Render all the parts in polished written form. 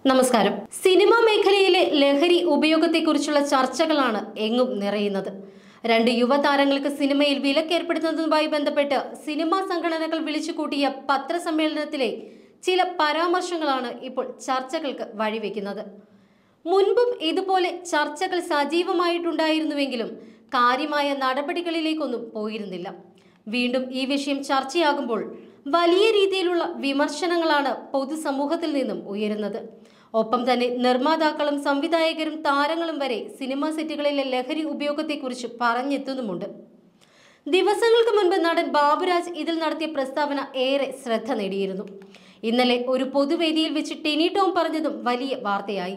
നമസ്കാരം. സിനിമാ മേഖലയിലെ ലഹരി ഉപയോഗത്തെക്കുറിച്ചുള്ള ചർച്ചകളാണ് എങ്ങും നിറയുന്നത്. രണ്ട് യുവതാരങ്ങൾക്ക് സിനിമയിൽ വിലക്കേർപ്പെടുത്തുന്നതുമായി ബന്ധപ്പെട്ട് സിനിമാ സംഘടനകൾ വിളിച്ചുകൂട്ടിയ പത്രസമ്മേളനത്തിലെ ചില പരാമർശങ്ങളാണ് ഇപ്പോൾ ചർച്ചകൾക്ക് വഴിവെക്കുന്നത്. മുൻപും ഇതുപോലെ ചർച്ചകൾ സജീവമായിട്ടുണ്ടായിരുന്നുവെങ്കിലും കാര്യമായ നടപടികളിലേക്കൊന്നും പോയിരുന്നില്ല. വീണ്ടും ഈ വിഷയം ചർച്ചയാകുമ്പോൾ വലിയ രീതിയിലുള്ള വിമർശനങ്ങളാണ് പൊതുസമൂഹത്തിൽ നിന്നും ഉയരുന്നത്. ഒപ്പം തന്നെ നിർമ്മാതാക്കളും സംവിധായകരും താരങ്ങളും വരെ സിനിമാ സെറ്റുകളിലെ ലഹരി ഉപയോഗത്തെക്കുറിച്ച് പറഞ്ഞെത്തുന്നുമുണ്ട്. ദിവസങ്ങൾക്ക് മുൻപ് നടൻ ബാബുരാജ് ഇതിൽ നടത്തിയ പ്രസ്താവന ഏറെ ശ്രദ്ധ നേടിയിരുന്നു. ഇന്നലെ ഒരു പൊതുവേദിയിൽ വെച്ച് ടിനി ടോം പറഞ്ഞതും വലിയ വാർത്തയായി.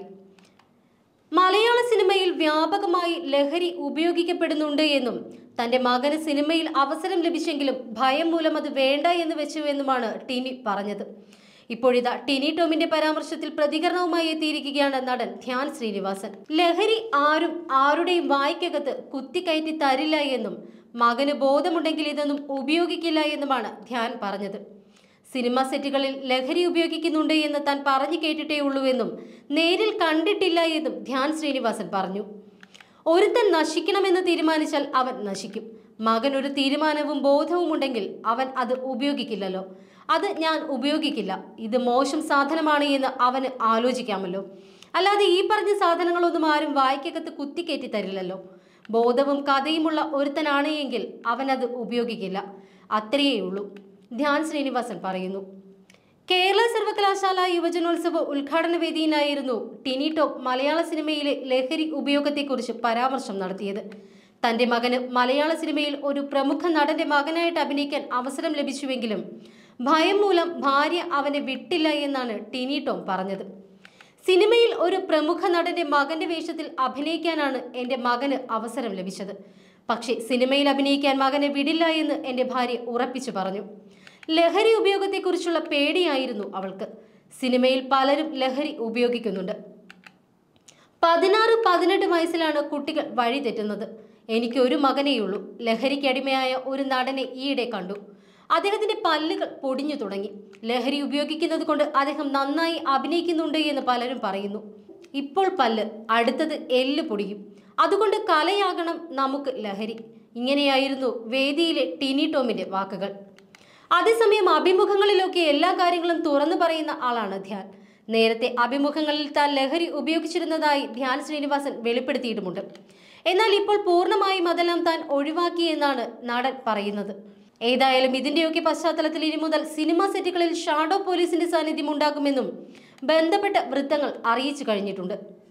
മലയാള സിനിമയിൽ വ്യാപകമായി ലഹരി ഉപയോഗിക്കപ്പെടുന്നുണ്ട് എന്നും തന്റെ മകന് സിനിമയിൽ അവസരം ലഭിച്ചെങ്കിലും ഭയം മൂലം അത് വേണ്ട എന്ന് വെച്ചു എന്നുമാണ് ടിനി പറഞ്ഞത്. ഇപ്പോഴിതാ ടിനി ടോമിന്റെ പരാമർശത്തിൽ പ്രതികരണവുമായി എത്തിയിരിക്കുകയാണ് നടൻ ധ്യാൻ ശ്രീനിവാസൻ. ലഹരി ആരും ആരുടെയും വായ്ക്കകത്ത് കുത്തിക്കയറ്റി തരില്ല എന്നും മകന് ബോധമുണ്ടെങ്കിൽ ഇതൊന്നും ഉപയോഗിക്കില്ല എന്നുമാണ് ധ്യാൻ പറഞ്ഞത്. സിനിമാ സെറ്റുകളിൽ ലഹരി ഉപയോഗിക്കുന്നുണ്ട് എന്ന് താൻ പറഞ്ഞു കേട്ടിട്ടേ ഉള്ളൂ എന്നും നേരിൽ കണ്ടിട്ടില്ല എന്നും ധ്യാൻ ശ്രീനിവാസൻ പറഞ്ഞു. ഒരുത്തൻ നശിക്കണമെന്ന് തീരുമാനിച്ചാൽ അവൻ നശിക്കും. മകൻ ഒരു തീരുമാനവും ബോധവും ഉണ്ടെങ്കിൽ അവൻ അത് ഉപയോഗിക്കില്ലല്ലോ. അത് ഞാൻ ഉപയോഗിക്കില്ല, ഇത് മോശം സാധനമാണ് എന്ന് അവന് ആലോചിക്കാമല്ലോ. അല്ലാതെ ഈ പറഞ്ഞ സാധനങ്ങളൊന്നും ആരും വായ്ക്കകത്ത് കുത്തിക്കയറ്റി തരില്ലല്ലോ. ബോധവും കഥയുമുള്ള ഒരുത്തനാണ് എങ്കിൽ അവൻ അത് ഉപയോഗിക്കില്ല, അത്രയേ ഉള്ളൂ, ധ്യാൻ ശ്രീനിവാസൻ പറയുന്നു. കേരള സർവകലാശാല യുവജനോത്സവ ഉദ്ഘാടന വേദിയിലായിരുന്നു ടിനി ടോം മലയാള സിനിമയിലെ ലഹരി ഉപയോഗത്തെക്കുറിച്ച് പരാമർശം നടത്തിയത്. തന്റെ മകന് മലയാള സിനിമയിൽ ഒരു പ്രമുഖ നടന്റെ മകനായിട്ട് അഭിനയിക്കാൻ അവസരം ലഭിച്ചുവെങ്കിലും ഭയം മൂലം ഭാര്യ അവനെ വിട്ടില്ല എന്നാണ് ടിനി ടോം പറഞ്ഞത്. സിനിമയിൽ ഒരു പ്രമുഖ നടന്റെ മകന്റെ വേഷത്തിൽ അഭിനയിക്കാനാണ് എൻ്റെ മകന് അവസരം ലഭിച്ചത്. പക്ഷേ സിനിമയിൽ അഭിനയിക്കാൻ മകനെ വിടില്ല എന്ന് എൻ്റെ ഭാര്യ ഉറപ്പിച്ചു പറഞ്ഞു. ലഹരി ഉപയോഗത്തെക്കുറിച്ചുള്ള പേടിയായിരുന്നു അവൾക്ക്. സിനിമയിൽ പലരും ലഹരി ഉപയോഗിക്കുന്നുണ്ട്. 16-18 വയസ്സിലാണ് കുട്ടികൾ വഴി തെറ്റുന്നത്. എനിക്ക് ഒരു മകനേയുള്ളൂ. ലഹരിക്കടിമയായ ഒരു നടനെ ഈയിടെ കണ്ടു. അദ്ദേഹത്തിന്റെ പല്ലുകൾ പൊടിഞ്ഞു തുടങ്ങി. ലഹരി ഉപയോഗിക്കുന്നത് കൊണ്ട് അദ്ദേഹം നന്നായി അഭിനയിക്കുന്നുണ്ട് എന്ന് പലരും പറയുന്നു. ഇപ്പോൾ പല്ല്, അടുത്തത് എല്ല് പൊടിയും. അതുകൊണ്ട് കലയാകണം നമുക്ക് ലഹരി. ഇങ്ങനെയായിരുന്നു വേദിയിലെ ടിനി ടോമിന്റെ വാക്കുകൾ. അതേസമയം അഭിമുഖങ്ങളിലൊക്കെ എല്ലാ കാര്യങ്ങളും തുറന്നു പറയുന്ന ആളാണ് ധ്യാൻ. നേരത്തെ അഭിമുഖങ്ങളിൽ താൻ ലഹരി ഉപയോഗിച്ചിരുന്നതായി ധ്യാൻ ശ്രീനിവാസൻ വെളിപ്പെടുത്തിയിട്ടുമുണ്ട്. എന്നാൽ ഇപ്പോൾ പൂർണ്ണമായും അതെല്ലാം താൻ ഒഴിവാക്കിയെന്നാണ് നടൻ പറയുന്നത്. ഏതായാലും ഇതിന്റെയൊക്കെ പശ്ചാത്തലത്തിൽ ഇനി മുതൽ സിനിമാ സെറ്റുകളിൽ ഷാഡോ പോലീസിന്റെ സാന്നിധ്യം ഉണ്ടാകുമെന്നും ബന്ധപ്പെട്ട വൃത്തങ്ങൾ അറിയിച്ചു കഴിഞ്ഞിട്ടുണ്ട്.